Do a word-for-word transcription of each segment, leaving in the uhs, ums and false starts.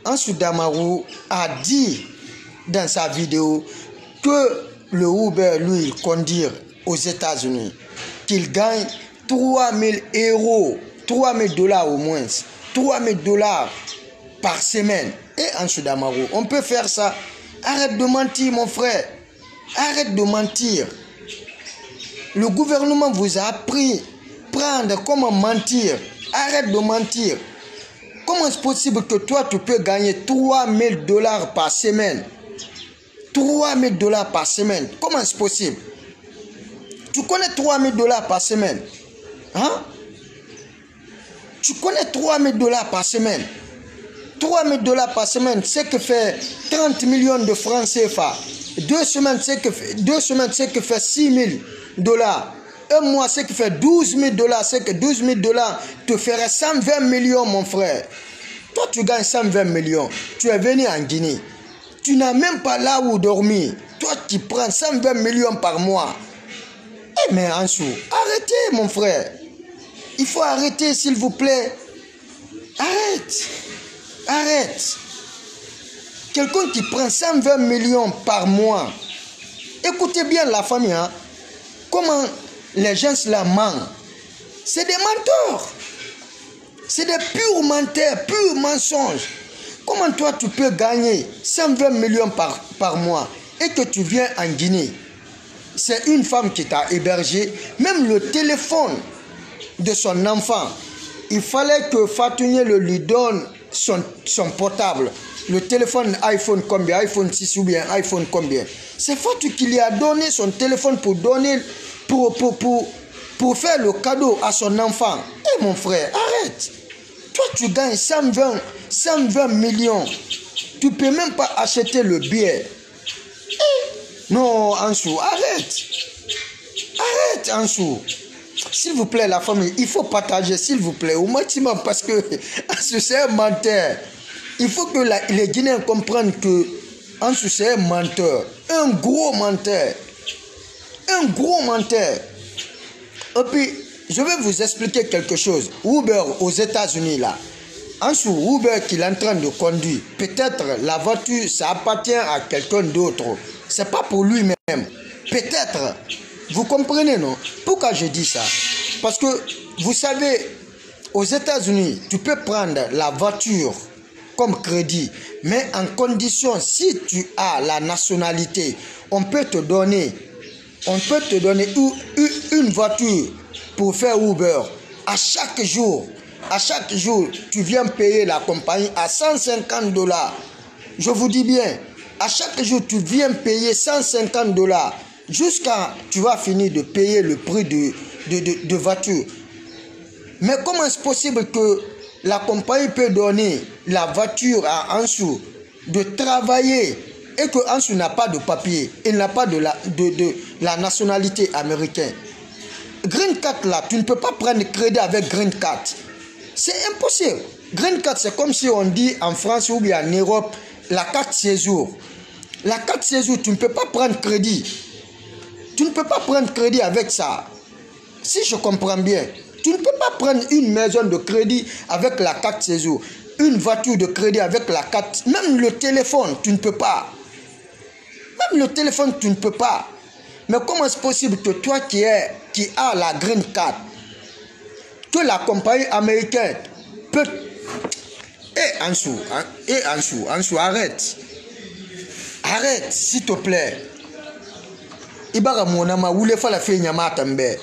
Ansou Damarou a dit dans sa vidéo que le Uber, lui, il conduit aux États-Unis, qu'il gagne trois mille euros, trois mille dollars au moins, trois mille dollars par semaine. Et Ansou Damarou, on peut faire ça. Arrête de mentir, mon frère. Arrête de mentir. Le gouvernement vous a appris à prendre comment mentir. Arrête de mentir. Comment est-ce possible que toi, tu peux gagner trois mille dollars par semaine? trois mille dollars par semaine. Comment est-ce possible? Tu connais trois mille dollars par semaine? Hein? Tu connais trois mille dollars par semaine? trois mille dollars par semaine, c'est que fait trente millions de francs C F A. Deux semaines, c'est que fait, deux semaines, c'est que fait six mille dollars. Un mois, c'est que fait douze mille dollars. C'est que douze mille dollars te ferait cent vingt millions, mon frère. Toi, tu gagnes cent vingt millions. Tu es venu en Guinée. Tu n'as même pas là où dormir. Toi, tu prends cent vingt millions par mois. Eh, mais Ansou, arrêtez, mon frère. Il faut arrêter, s'il vous plaît. Arrête. Arrête. Quelqu'un qui prend cent vingt millions par mois. Écoutez bien la famille, hein. Comment les gens la mentent. C'est des menteurs. C'est des purs menteurs, purs mensonges. Comment toi tu peux gagner cent vingt millions par, par mois et que tu viens en Guinée? C'est une femme qui t'a hébergé. Même le téléphone de son enfant, il fallait que Fatouné le lui donne son, son portable. Le téléphone iPhone combien? iPhone six ou bien iPhone combien? C'est Fatou qui lui a donné son téléphone pour donner, pour, pour, pour, pour faire le cadeau à son enfant. Eh mon frère, arrête. Toi tu gagnes cent vingt millions. Tu ne peux même pas acheter le billet. Eh, non, Ansou, arrête. Arrête, Ansou. S'il vous plaît, la famille, il faut partager, s'il vous plaît, au maximum, parce que c'est un menteur. Il faut que la, les Guinéens comprennent que Ansou, c'est un menteur. Un gros menteur. Un gros menteur. Et puis, je vais vous expliquer quelque chose. Uber aux États-Unis, là. Ansou, Uber qu'il est en train de conduire, peut-être la voiture, ça appartient à quelqu'un d'autre. C'est pas pour lui-même. Peut-être. Vous comprenez, non? Pourquoi je dis ça? Parce que, vous savez, aux États-Unis, tu peux prendre la voiture comme crédit, mais en condition, si tu as la nationalité, on peut te donner, on peut te donner une voiture pour faire Uber. À chaque jour, à chaque jour, tu viens payer la compagnie à cent cinquante dollars. Je vous dis bien, à chaque jour, tu viens payer cent cinquante dollars. Jusqu'à tu vas finir de payer le prix de, de, de, de voiture. Mais comment est-ce possible que la compagnie peut donner la voiture à Ansou de travailler et que Ansou n'a pas de papier, il n'a pas de la, de, de la nationalité américaine? Green Card là, tu ne peux pas prendre crédit avec Green Card. C'est impossible. Green Card, c'est comme si on dit en France ou bien en Europe, la carte séjour. La carte séjour, tu ne peux pas prendre crédit. Tu ne peux pas prendre crédit avec ça. Si je comprends bien, tu ne peux pas prendre une maison de crédit avec la carte séjour. Une voiture de crédit avec la carte. Même le téléphone, tu ne peux pas. Même le téléphone, tu ne peux pas. Mais comment est-ce possible que toi qui, es, qui as la green card, que la compagnie américaine peut... Eh Ansou, eh Ansou, Ansou, arrête. Arrête, s'il te plaît. Ibaga monama wule fala fe nyama tambe.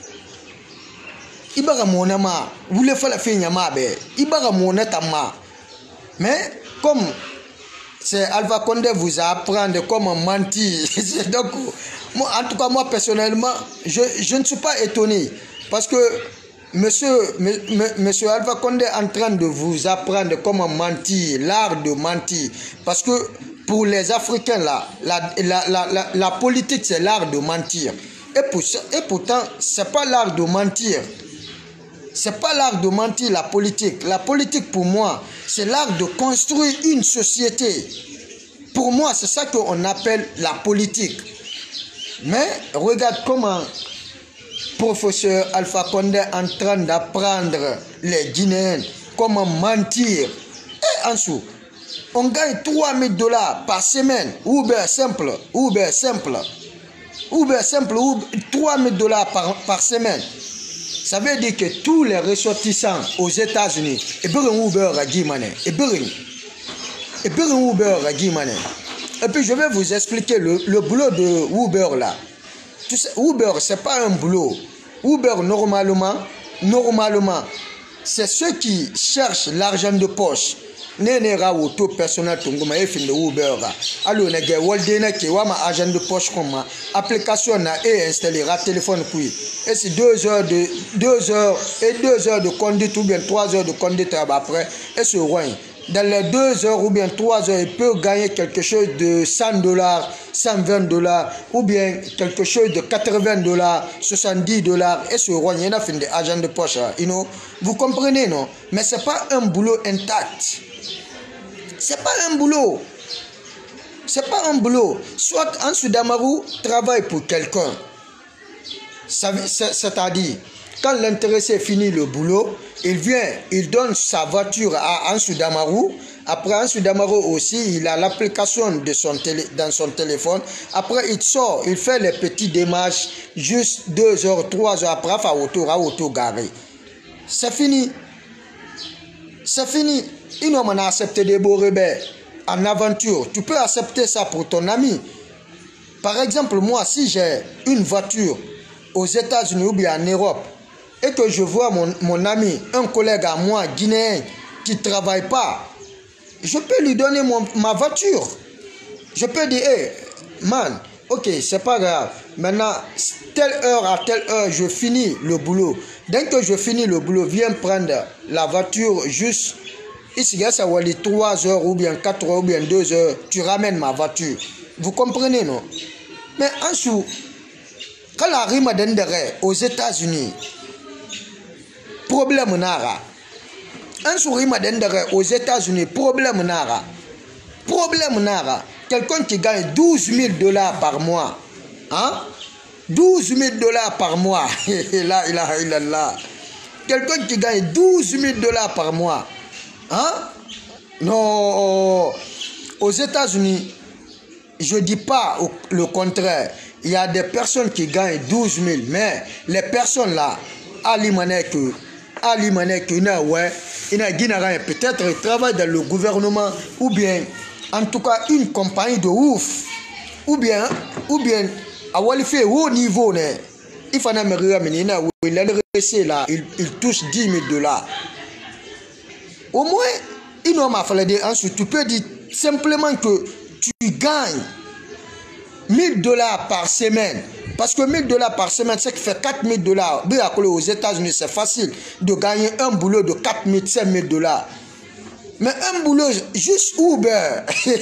Ibaga monama wule fala fe nyama be. Ibaga monatama. Mais comme c'est Alpha Condé vous a appris comment mentir. Donc moi, en tout cas moi personnellement, je, je ne suis pas étonné parce que monsieur monsieur Alpha Condé est en train de vous apprendre comment mentir, l'art de mentir, parce que pour les Africains, là, la, la, la, la, la politique, c'est l'art de mentir. Et, pour, et pourtant, ce n'est pas l'art de mentir. Ce n'est pas l'art de mentir, la politique. La politique, pour moi, c'est l'art de construire une société. Pour moi, c'est ça qu'on appelle la politique. Mais regarde comment professeur Alpha Condé est en train d'apprendre les Guinéens comment mentir. Et Ansou, On gagne trois mille dollars par semaine. Uber simple, Uber simple. Uber simple, trois mille dollars par, par semaine. Ça veut dire que tous les ressortissants aux États-Unis, et bien Uber a dit mané, et bien et bien Uber a dit mané. Et puis je vais vous expliquer le, le boulot de Uber là. Tu sais, Uber c'est pas un boulot. Uber normalement, normalement, c'est ceux qui cherchent l'argent de poche. Nenera auto personnel tunguma e fin de Uber ga alo na ge wolde na ke wa ma agent de poche comme application na e installer à téléphone kui et c'est deux heures de deux heures et deux heures de conduite ou bien trois heures de conduite après et se rend dans les deux heures ou bien trois heures il peut gagner quelque chose de cent dollars, cent vingt dollars ou bien quelque chose de quatre-vingts dollars, soixante-dix dollars et se rend il y a fin de agent de poche you know vous comprenez non mais c'est pas un boulot intact. C'est pas un boulot. C'est pas un boulot. Soit Ansou Damarou travaille pour quelqu'un. C'est-à-dire, quand l'intéressé finit le boulot, il vient, il donne sa voiture à Ansou Damarou. Après Ansou Damarou aussi, il a l'application de son télé, dans son téléphone. Après, il sort, il fait les petits démarches, juste deux heures, trois heures après, à auto, à auto garé. C'est fini. C'est fini. Ils n'ont pas accepté des beaux rebelles en aventure. Tu peux accepter ça pour ton ami. Par exemple, moi, si j'ai une voiture aux États-Unis ou bien en Europe et que je vois mon, mon ami, un collègue à moi, guinéen, qui ne travaille pas, je peux lui donner mon, ma voiture. Je peux dire, hey, man, ok, c'est pas grave. Maintenant, telle heure à telle heure, je finis le boulot. Dès que je finis le boulot, viens prendre la voiture juste. Ici, il y a trois heures ou bien quatre heures ou bien deux heures, tu ramènes ma voiture. Vous comprenez, non? Mais en dessous, quand la rime d'Endere aux États-Unis, problème nara. En dessous, rime d'Endere aux États-Unis, problème nara. Problème nara. Quelqu'un qui gagne douze mille dollars par mois. Hein? douze mille dollars par mois. Là, il a, il a là. Quelqu'un qui gagne douze mille dollars par mois. Hein? Non, aux États-Unis, je ne dis pas le contraire. Il y a des personnes qui gagnent douze mille, mais les personnes là, Alimanek, Alimanek, ouais, peut-être ils travaillent dans le gouvernement ou bien, en tout cas, une compagnie de ouf, ou bien, ou bien, à Walifé, haut niveau, il faut me regarder, il est resté là, il touche dix mille dollars. Au moins, il m'a fallu dire ensuite, tu peux dire simplement que tu gagnes mille dollars par semaine. Parce que mille dollars par semaine, c'est qui fait quatre mille dollars. Aux États-Unis, c'est facile de gagner un boulot de quatre mille, cinq mille dollars. Mais un boulot juste Uber.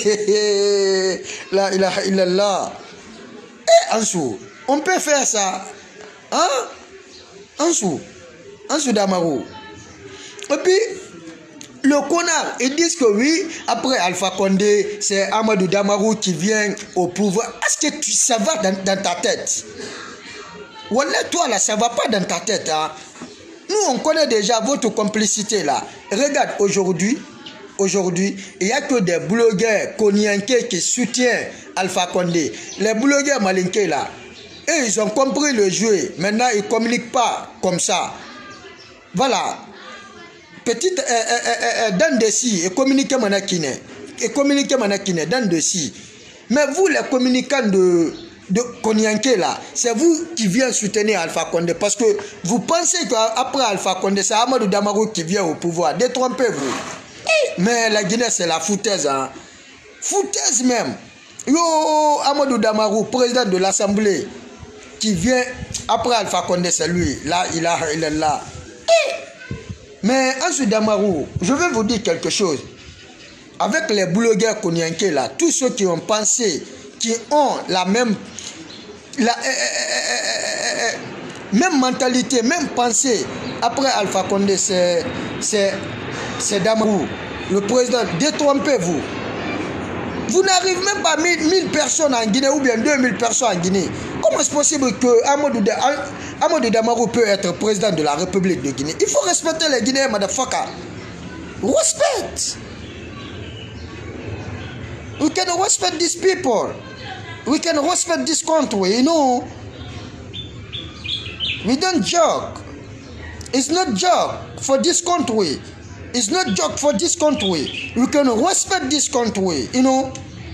Là, il a, il est là. Et en dessous, on peut faire ça. Hein? En dessous. En dessous d'Amarou. Et puis, le connard, ils disent que oui, après Alpha Condé, c'est Amadou Damarou qui vient au pouvoir. Est-ce que tu, ça va dans, dans ta tête? Wallah, toi là, ça va pas dans ta tête. Hein? Nous, on connaît déjà votre complicité là. Regarde, aujourd'hui, aujourd'hui, il n'y a que des blogueurs koniankés qui soutiennent Alpha Condé. Les blogueurs malinqués là, et ils ont compris le jeu. Maintenant, ils ne communiquent pas comme ça. Voilà. Petite euh, euh, euh, dans de si et communiquer manakine et communiquer manakine dans de si. Mais vous les communicants de de Konyanké là, c'est vous qui vient soutenir Alpha Condé parce que vous pensez qu'après Alpha Condé c'est Amadou Damarou qui vient au pouvoir. Détrompez-vous. Mais la Guinée c'est la foutaise hein. Foutaise même. Yo Amadou Damarou, président de l'Assemblée, qui vient après Alpha Condé, c'est lui. Là il a il est là. Mais Ansou Damarou, je vais vous dire quelque chose. Avec les blogueurs konyanké là, tous ceux qui ont pensé, qui ont la même, la, euh, euh, euh, même mentalité, même pensée, après Alpha Condé, c'est Damarou, le président. Détrompez-vous. Vous n'arrivez même pas à mille personnes en Guinée ou bien deux mille personnes en Guinée. Comment est-ce possible que Amadou, Amadou Damarou peut être président de la République de Guinée? Il faut respecter les Guinéens, motherfucker. Respect. We can respect these people. We can respect this country, you know. We don't joke. It's not joke for this country. It's not joke for this country. We can respect this country, you know.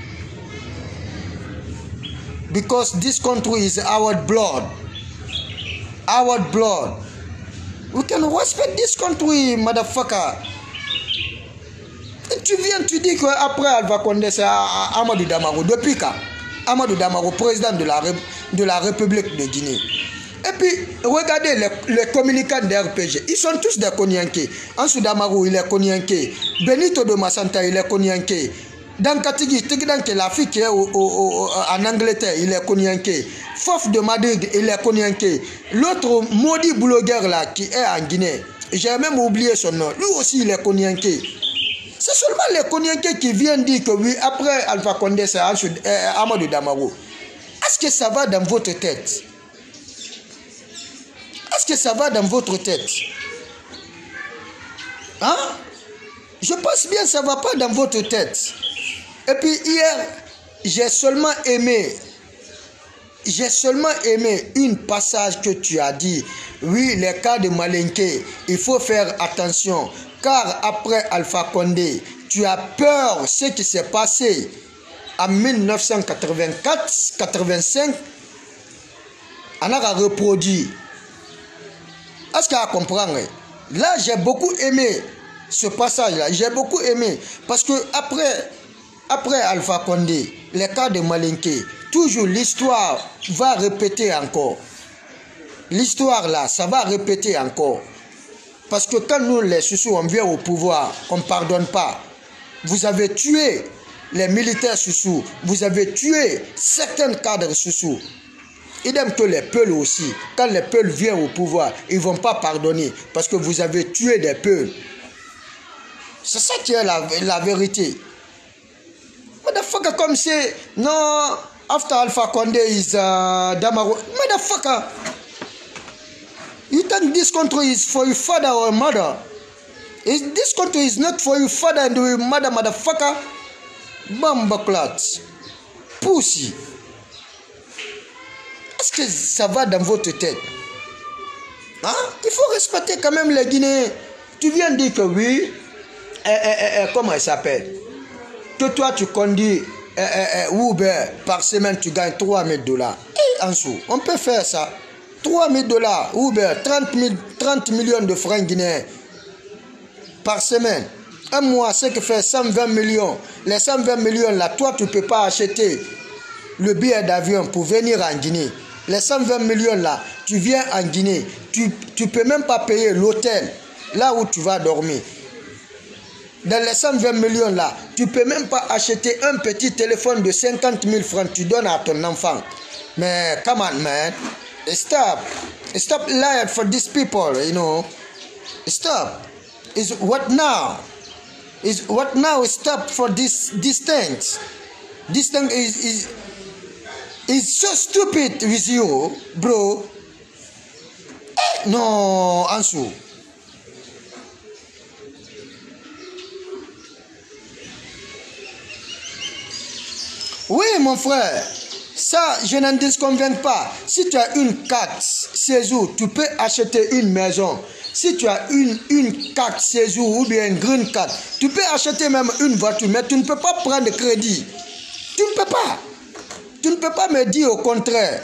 Because this country is our blood. Our blood. We can respect this country, motherfucker. Et tu viens, tu dis qu'après Alpha Condé, c'est Amadou Damaro. Depuis quand Amadou Damaro, président de la, de la République de Guinée. Et puis, regardez les, les communicants des R P G. Ils sont tous des Konyanké. Ansou Damaro, il est Konyanké. Benito de Massanta, il est Konyanké. Dans Katigi, Tigdanke, la fille qui est au, au, au, en Angleterre, il est Konyanké. Fof de Madrid, il est Konyanké. L'autre maudit blogueur là, qui est en Guinée, j'ai même oublié son nom. Lui aussi, il est Konyanké. C'est seulement les Konyanké qui viennent dire que oui, après Alpha Condé, c'est euh, Amadou Damaro. Est-ce que ça va dans votre tête? Est-ce que ça va dans votre tête? Hein? Je pense bien que ça ne va pas dans votre tête. Et puis hier, j'ai seulement aimé, j'ai seulement aimé une passage que tu as dit. Oui, les cas de Malinké, il faut faire attention. Car après Alpha Condé, tu as peur de ce qui s'est passé en mille neuf cent quatre-vingt-quatre quatre-vingt-cinq. On a reproduit. Est-ce qu'à comprendre? Là, j'ai beaucoup aimé ce passage-là. J'ai beaucoup aimé. Parce que après, après Alpha Condé, les cas de Malinké, toujours l'histoire va répéter encore. L'histoire là, ça va répéter encore. Parce que quand nous, les Soussous, on vient au pouvoir, on ne pardonne pas. Vous avez tué les militaires Soussous. Vous avez tué certains cadres Soussous. Idem que les Peuls aussi. Quand les Peuls viennent au pouvoir, ils ne vont pas pardonner. Parce que vous avez tué des Peuls. C'est ça qui est la, la vérité. Motherfucker, comme c'est... Non, after Alpha Condé is uh, Damaro. Motherfucker. You think this country is for your father or mother? Is this country is not for your father and your mother, motherfucker? Bamba clots. Pussy. Est-ce que ça va dans votre tête? Hein? Il faut respecter quand même les Guinéens. Tu viens de dire que oui, eh, eh, eh, comment il s'appelle? Que toi tu conduis eh, eh, Uber par semaine, tu gagnes trois mille dollars. Et en dessous, on peut faire ça. trois mille dollars, Uber, trente millions de francs guinéens par semaine. Un mois, c'est que fait cent vingt millions. Les cent vingt millions là, toi tu ne peux pas acheter le billet d'avion pour venir en Guinée. Les cent vingt millions là, tu viens en Guinée. Tu ne peux même pas payer l'hôtel là où tu vas dormir. Dans les cent vingt millions là, tu ne peux même pas acheter un petit téléphone de cinquante mille francs. Tu donnes à ton enfant. Mais come on man. Stop. Stop lying for these people, you know. Stop. Is what now? Is what now? Stop for this these things. This thing is is is so stupid with you, bro. Eh, no, Ansu. Oui, mon frère. Ça, je n'en disconviens pas. Si tu as une carte séjour, tu peux acheter une maison. Si tu as une, une carte séjour ou bien une green card, tu peux acheter même une voiture, mais tu ne peux pas prendre de crédit. Tu ne peux pas. Tu ne peux pas me dire au contraire.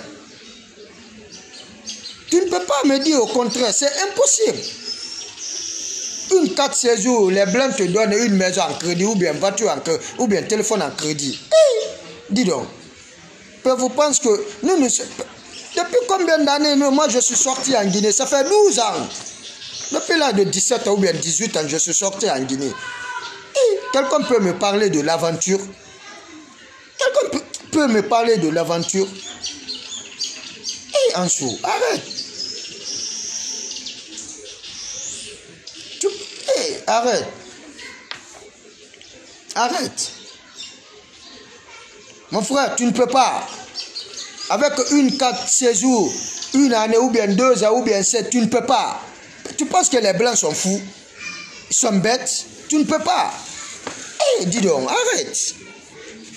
Tu ne peux pas me dire au contraire. C'est impossible. Une carte séjour, les blancs te donnent une maison en crédit ou bien une voiture en crédit ou bien un téléphone en crédit. Hey, dis donc. Vous pensez que nous, nous depuis combien d'années moi je suis sorti en Guinée? Ça fait douze ans. Depuis l'âge de dix-sept ans ou bien dix-huit ans, je suis sorti en Guinée. Quelqu'un peut me parler de l'aventure? Quelqu'un peut, peut me parler de l'aventure? Et en dessous, arrête. Tu, hey, arrête. Arrête. Mon frère, tu ne peux pas. Avec une carte séjour, une année ou bien deux ans ou bien sept, tu ne peux pas. Tu penses que les blancs sont fous? Ils sont bêtes? Tu ne peux pas. Eh, hey, dis donc, arrête.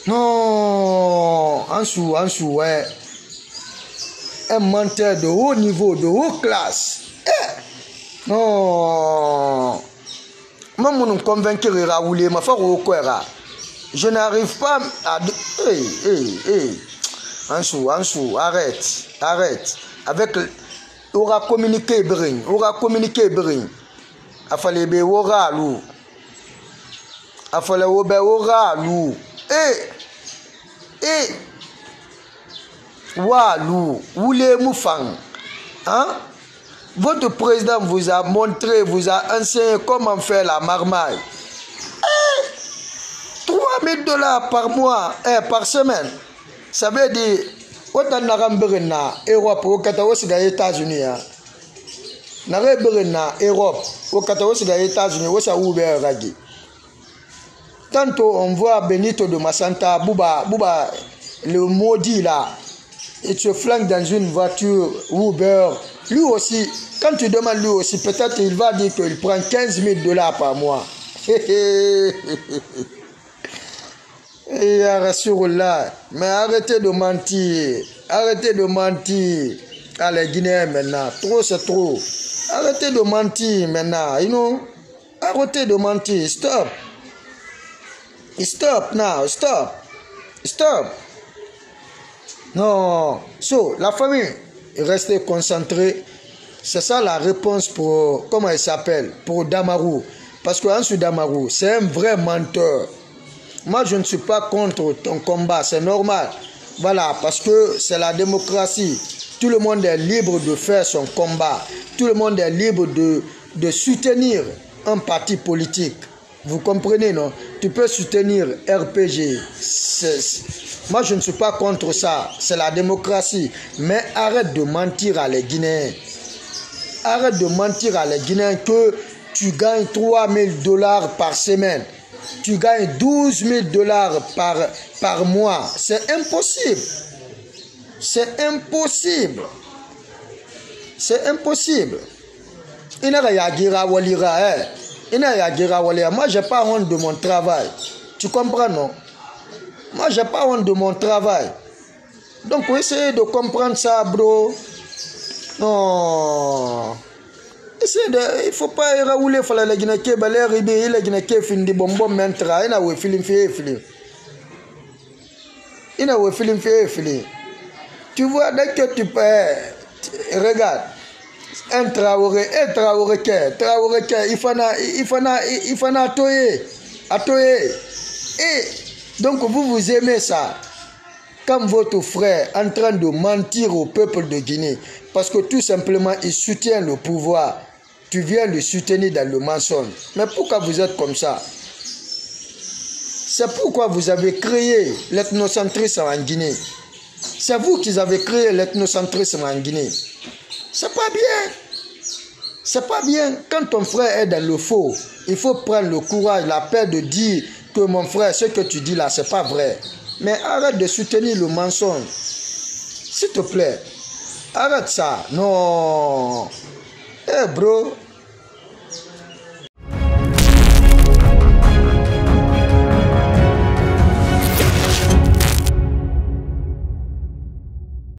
Non, Ansou, Ansou, ouais. Un menteur de haut niveau, de haute classe. Eh. Non. Même on nous convaincre Raoulé, ma foi au quoi. Je n'arrive pas à... Hey, hey, hey. Ansou, Ansou, arrête, arrête. Avec... Aura communiqué Bring, aura communiqué Bring. A fallu be aura lou. A fallu be aura lou. Eh, eh. Walou, Oulé Moufang. Hein? Votre président vous a montré, vous a enseigné comment faire la marmaille. Eh, trois mille dollars par mois, eh, par semaine. Ça veut dire... Autant na Europe au Kataos des États-Unis. Na reberna Europe au Kataos des États-Unis où ça ouvert ragi. Tantôt on voit Benito de Massanta, Bouba, Bouba, le maudit là, et tu flanques dans une voiture Uber. Lui aussi, quand tu demandes lui aussi, peut-être il va dire qu'il prend quinze mille dollars par mois. Et rassure-la, mais arrêtez de mentir, arrêtez de mentir à les Guinéens maintenant, trop c'est trop, arrêtez de mentir maintenant, you know, arrêtez de mentir, stop, stop now, stop, stop, non, so, la famille est restée concentrée, c'est ça la réponse pour, comment il s'appelle, pour Damarou, parce que Ansou Damarou, c'est un vrai menteur. Moi, je ne suis pas contre ton combat, c'est normal. Voilà, parce que c'est la démocratie. Tout le monde est libre de faire son combat. Tout le monde est libre de, de soutenir un parti politique. Vous comprenez, non? Tu peux soutenir R P G. Moi, je ne suis pas contre ça. C'est la démocratie. Mais arrête de mentir à les Guinéens. Arrête de mentir à les Guinéens que tu gagnes trois mille dollars par semaine. Tu gagnes douze mille dollars par, par mois. C'est impossible. C'est impossible. C'est impossible. Il n'a rien à dire à Walira. Il n'a rien à dire à Walira. Moi, je n'ai pas honte de mon travail. Tu comprends, non? Moi, je n'ai pas honte de mon travail. Donc, essayez de comprendre ça, bro. Non. De, il ne faut pas rouler il faut la Guinée qui est arrivé, la Guinée qui est fini, bonbon maintenant, il a eu film fait film. Il a eu film fait film. Tu vois, dès que tu peux, regarde, un Traoré, un Traoré qui est, Traoré qui est, il faut il faut il faut atoyer, atoyer. Et donc vous vous aimez ça. Comme votre frère en train de mentir au peuple de Guinée, parce que tout simplement il soutient le pouvoir. Tu viens le soutenir dans le mensonge. Mais pourquoi vous êtes comme ça? C'est pourquoi vous avez créé l'ethnocentrisme en Guinée. C'est vous qui avez créé l'ethnocentrisme en Guinée. C'est pas bien. C'est pas bien. Quand ton frère est dans le faux, il faut prendre le courage, la paix de dire que mon frère, ce que tu dis là, c'est pas vrai. Mais arrête de soutenir le mensonge. S'il te plaît. Arrête ça. Non. Eh hey bro.